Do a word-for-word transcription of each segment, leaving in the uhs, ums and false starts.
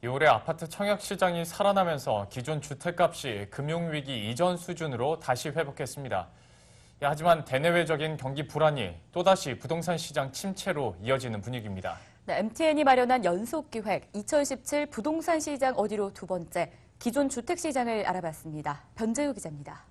올해 아파트 청약 시장이 살아나면서 기존 주택값이 금융위기 이전 수준으로 다시 회복했습니다. 하지만 대내외적인 경기 불안이 또다시 부동산 시장 침체로 이어지는 분위기입니다. 네, 엠티엔이 마련한 연속기획 이천십칠 부동산 시장 어디로 두 번째 기존 주택 시장을 알아봤습니다. 변재우 기자입니다.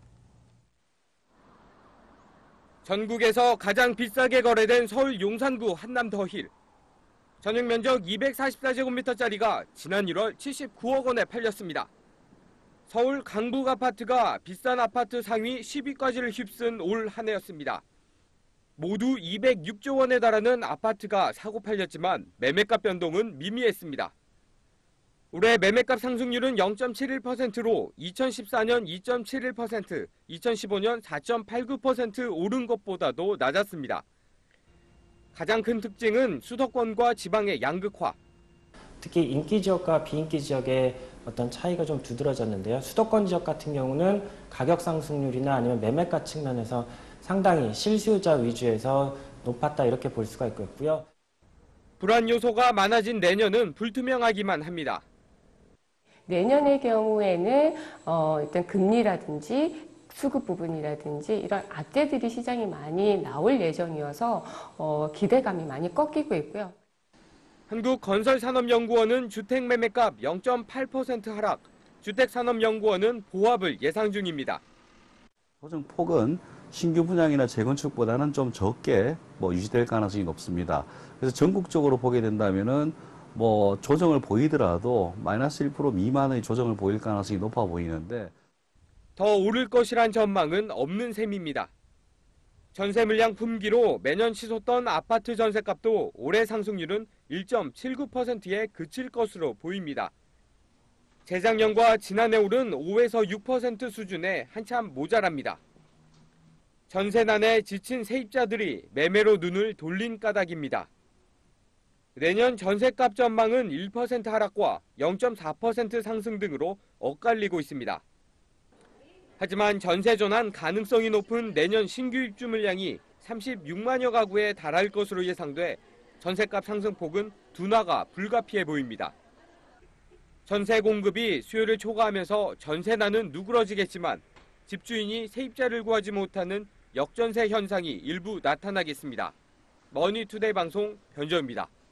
전국에서 가장 비싸게 거래된 서울 용산구 한남 더힐. 전용 면적 이백사십사 제곱미터짜리가 지난 일월 칠십구억 원에 팔렸습니다. 서울 강북 아파트가 비싼 아파트 상위 십 위까지를 휩쓴 올 한 해였습니다. 모두 이백육조 원에 달하는 아파트가 사고 팔렸지만 매매가 변동은 미미했습니다. 올해 매매값 상승률은 영 점 칠일 퍼센트로 이천십사 년 이 점 칠일 퍼센트, 이천십오 년 사 점 팔구 퍼센트 오른 것보다도 낮았습니다. 가장 큰 특징은 수도권과 지방의 양극화. 특히 인기 지역과 비인기 지역의 어떤 차이가 좀 두드러졌는데요. 수도권 지역 같은 경우는 가격 상승률이나 아니면 매매가 측면에서 상당히 실수요자 위주에서 높았다 이렇게 볼 수가 있고요. 불안 요소가 많아진 내년은 불투명하기만 합니다. 내년의 경우에는 어, 일단 금리라든지 수급 부분이라든지 이런 악재들이 시장에 많이 나올 예정이어서 어, 기대감이 많이 꺾이고 있고요. 한국건설산업연구원은 주택 매매값 영 점 팔 퍼센트 하락, 주택산업연구원은 보합을 예상 중입니다. 조정 폭은 신규 분양이나 재건축보다는 좀 적게 뭐 유지될 가능성이 높습니다. 그래서 전국적으로 보게 된다면은 뭐 조정을 보이더라도 마이너스 일 퍼센트 미만의 조정을 보일 가능성이 높아 보이는데 더 오를 것이란 전망은 없는 셈입니다. 전세 물량 품귀로 매년 치솟던 아파트 전세값도 올해 상승률은 일 점 칠구 퍼센트에 그칠 것으로 보입니다. 재작년과 지난해 오른 오에서 육 퍼센트 수준에 한참 모자랍니다. 전세난에 지친 세입자들이 매매로 눈을 돌린 까닭입니다. 내년 전세값 전망은 일 퍼센트 하락과 영 점 사 퍼센트 상승 등으로 엇갈리고 있습니다. 하지만 전세 전환 가능성이 높은 내년 신규 입주 물량이 삼십육만여 가구에 달할 것으로 예상돼 전세값 상승폭은 둔화가 불가피해 보입니다. 전세 공급이 수요를 초과하면서 전세난은 누그러지겠지만 집주인이 세입자를 구하지 못하는 역전세 현상이 일부 나타나겠습니다. 머니투데이 방송 변재우입니다.